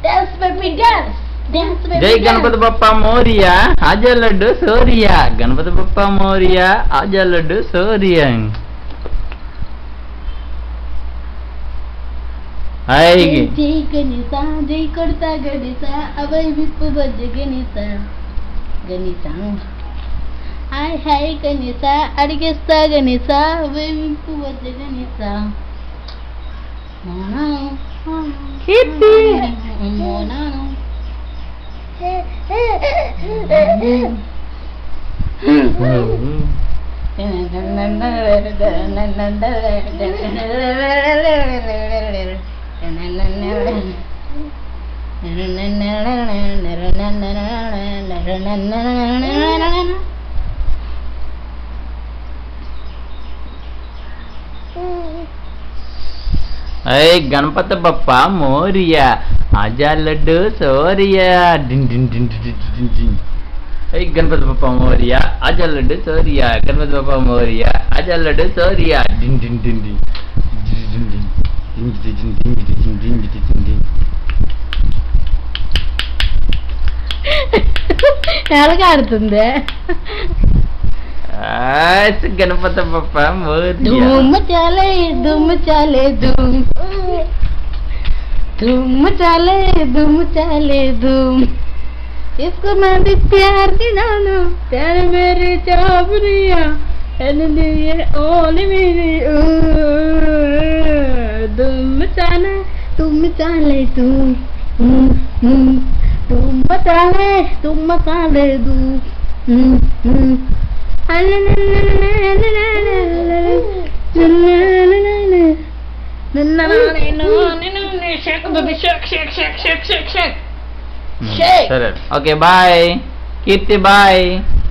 Dance baby dance. Dance baby जय dance. Ganpati Bappa Moriya आजा लड्डू सोरिया गणपति बप्पा मोरिया आजा लड्डू सोरिया आएगी जय गणेशा जय करता गणेशा अभय विप्पू बज गणेशा गणेशा हाय हाय गणेशा अड़गेस्ता गणेशा अभय विप्पू बज गणेशा मोना किती मोना अरे गणपति बप्पा मोरिया आजा लड्डू सोरिया डिन डिन डिन डिन डिन डिन अरे गणपति बप्पा मोरिया आजा लड्डू सोरिया गणपति बप्पा मोरिया आजा लड्डू सोरिया डिन डिन डिन डिन डिन डिन डिन डिन डिन डिन डिन डिन ఎలాగాడుతుంది गणपति बप्पा मोरिया धूम चले धूम चले धूम धूम चले धूम इसको मैं भी प्यार दिलाना प्यार मेरे चाबरिया ये ओन मेरी धूम चले तुम चले shake baby shake Okay, bye. Kitty, bye.